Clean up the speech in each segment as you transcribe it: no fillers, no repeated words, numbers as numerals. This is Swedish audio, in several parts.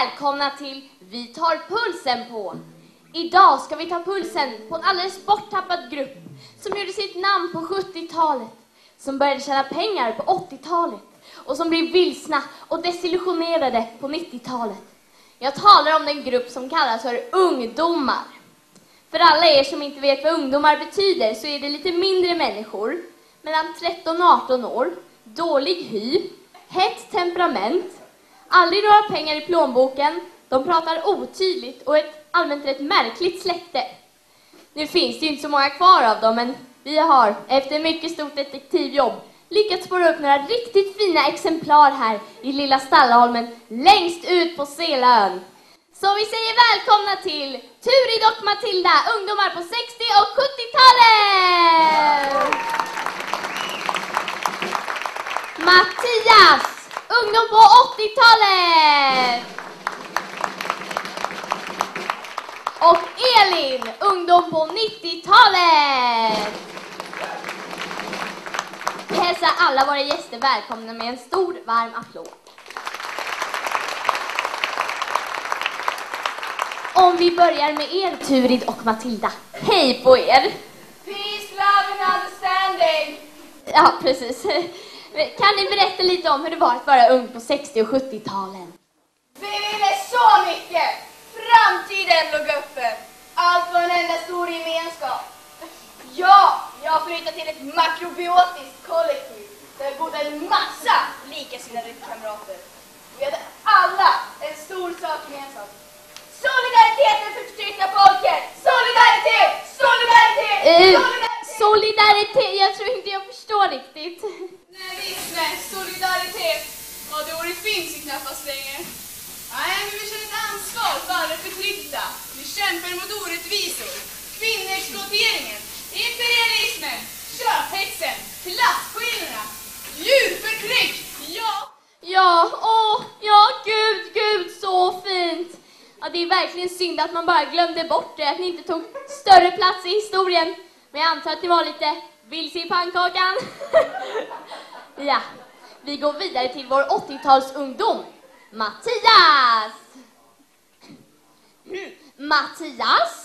välkomna till Vi tar pulsen på. Idag ska vi ta pulsen på en alldeles borttappad grupp som gjorde sitt namn på 70-talet, som började tjäna pengar på 80-talet och som blev vilsna och desillusionerade på 90-talet. Jag talar om den grupp som kallas för ungdomar. För alla er som inte vet vad ungdomar betyder så är det lite mindre människor, mellan 13 och 18 år, dålig hy, hett temperament, aldrig några pengar i plånboken, de pratar otydligt och ett allmänt rätt märkligt släkte. Nu finns det ju inte så många kvar av dem, men vi har efter mycket stort detektivjobb lyckats spåra upp några riktigt fina exemplar här i lilla Stallaholmen längst ut på Selön. Så vi säger välkomna till Turid och Matilda, ungdomar på 60- och 70-talet! Mattias, ungdom på 80-talet! Och Elin, ungdom på 90-talet! Vi hälsar alla våra gäster välkomna med en stor varm applåd. Om vi börjar med er, Turid och Matilda. Hej på er! Peace, love and understanding! Ja, precis. Kan ni berätta lite om hur det var att vara ung på 60- och 70-talen? Vi ville så mycket! Framtiden låg öppen. Allt var en enda stor gemenskap. Ja, jag flyttade till ett makrobiotiskt kollektiv där det bodde en massa likasinnade kamrater. Vi hade alla en stor sak gemensamt. Solidariteten för förtryckta folket! Solidaritet! Solidaritet! Solidaritet, jag tror inte jag förstår riktigt. Nej visst, nej. Solidaritet. Ja, det ordet finns ju knappast längre. Nej, men vi känner ett ansvar för alla förtryckta. Vi kämpar mot orättvisor, kvinnoexploateringen, imperialismen, köphetsen, klasskillnaderna, djurförtryck. Ja, gud, så fint. Ja, det är verkligen synd att man bara glömde bort det, att ni inte tog större plats i historien. Men jag antar att ni var lite vilse i pannkakan. Ja, vi går vidare till vår 80-talsungdom. Mattias! Mattias?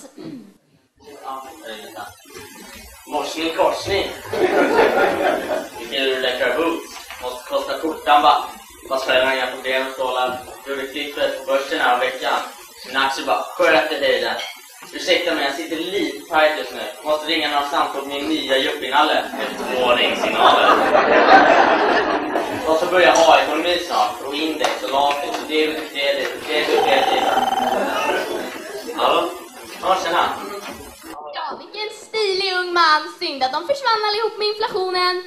Morsning korsning. Vilken läckra boots. Måste kosta skjortan bara. Fast själva inga problem stålar. Gjorde klippet på börsen här om veckan. Mina aktier bara sköt i höjden. Ursäkta mig, jag sitter lite tajt just nu. Måste ringa några samtal på min nya juppinalle. Med 2 ringsignaler. Och så börjar ha ekonomi snart. Och index och latex och det. Hallå? Ja, tjena. Ja, vilken stilig ung man. Synd att de försvann allihop med inflationen.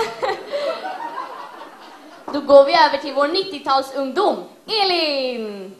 Då går vi över till vår 90-talsungdom. Elin!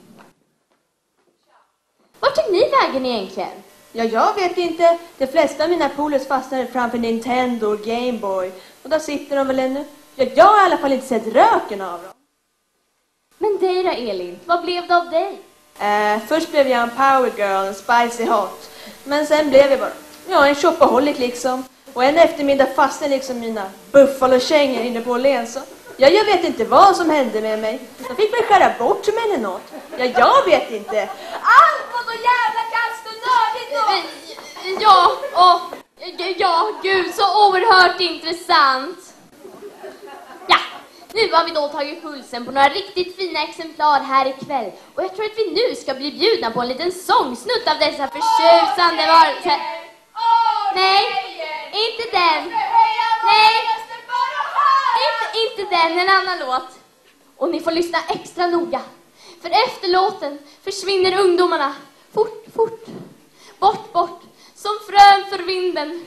Vart tog ni vägen egentligen? Ja, jag vet inte. De flesta av mina polers fastnade framför Nintendo och Game Boy. Och där sitter de väl ännu. Ja, jag har i alla fall inte sett röken av dem. Men dig då, Elin? Vad blev det av dig? Först blev jag en power girl, en spicy hot. Men sen blev jag bara en shopaholic liksom. Och en eftermiddag fastnade liksom mina buffalokängor inne på Åhléns. Ja, jag vet inte vad som hände med mig. Jag fick väl skära bort mig eller något. Ja, jag vet inte. Allt var så jävla kast och nördigt då! Ja, gud, så oerhört intressant. Ja, nu har vi då tagit pulsen på några riktigt fina exemplar här ikväll. Och jag tror att vi nu ska bli bjudna på en liten sångsnutt av dessa förtjusande varelser. Nej, inte den. Nej, inte den, en annan låt. Och ni får lyssna extra noga. För efter låten försvinner ungdomarna. Fort. Bort. Som frön för vinden.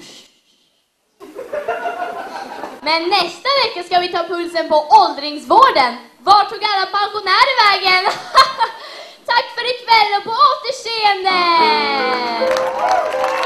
Men nästa vecka ska vi ta pulsen på åldringsvården. Var tog alla pensionärer vägen? Tack för ikväll och på återseende!